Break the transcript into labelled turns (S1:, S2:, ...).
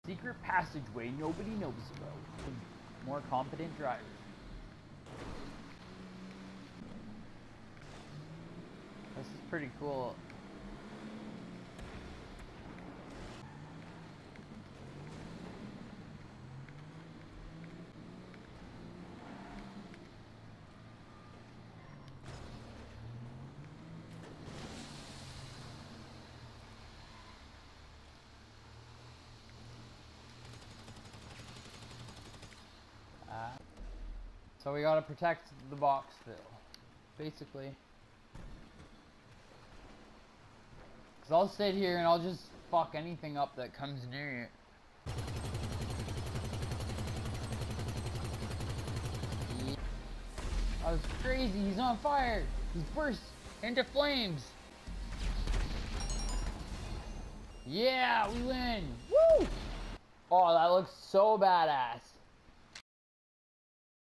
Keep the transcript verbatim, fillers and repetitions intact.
S1: Secret passageway nobody knows about. More competent drivers. This is pretty cool. Uh, so we gotta protect the Boxville, basically. Cause I'll sit here and I'll just fuck anything up that comes near it. Yeah. That was crazy, he's on fire! He's burst into flames! Yeah, we win! Woo! Oh, that looks so badass.